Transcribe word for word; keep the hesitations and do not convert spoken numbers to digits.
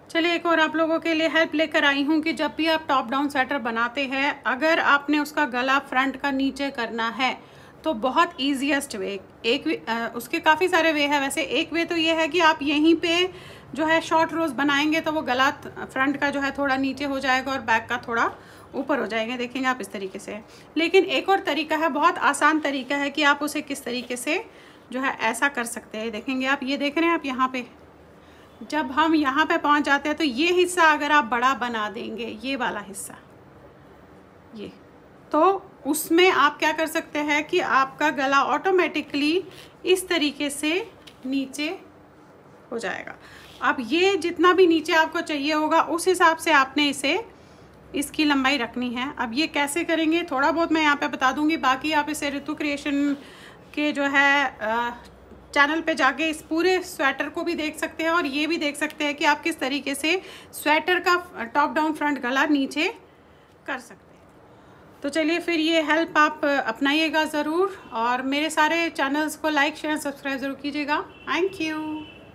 चलिए एक और आप लोगों के लिए हेल्प लेकर आई हूँ कि जब भी आप टॉप डाउन स्वेटर बनाते हैं, अगर आपने उसका गला फ्रंट का नीचे करना है तो बहुत ईजीएस्ट वे, एक वे, आ, उसके काफ़ी सारे वे हैं वैसे। एक वे तो ये है कि आप यहीं पे जो है शॉर्ट रोज बनाएंगे तो वो गला फ्रंट का जो है थोड़ा नीचे हो जाएगा और बैक का थोड़ा ऊपर हो जाएगा, देखेंगे आप इस तरीके से। लेकिन एक और तरीका है, बहुत आसान तरीका है कि आप उसे किस तरीके से जो है ऐसा कर सकते हैं। देखेंगे आप, ये देख रहे हैं आप यहाँ पे, जब हम यहाँ पे पहुँच जाते हैं तो ये हिस्सा अगर आप बड़ा बना देंगे, ये वाला हिस्सा, ये, तो उसमें आप क्या कर सकते हैं कि आपका गला ऑटोमेटिकली इस तरीके से नीचे हो जाएगा। अब ये जितना भी नीचे आपको चाहिए होगा उस हिसाब से आपने इसे, इसकी लंबाई रखनी है। अब ये कैसे करेंगे थोड़ा बहुत मैं यहाँ पे बता दूंगी, बाकी आप इसे ऋतु क्रिएशन के जो है चैनल पे जाके इस पूरे स्वेटर को भी देख सकते हैं और ये भी देख सकते हैं कि आप किस तरीके से स्वेटर का टॉप डाउन फ्रंट गला नीचे कर सकते हैं। तो चलिए फिर ये हेल्प आप अपनाइएगा ज़रूर और मेरे सारे चैनल्स को लाइक शेयर सब्सक्राइब ज़रूर कीजिएगा। Thank you.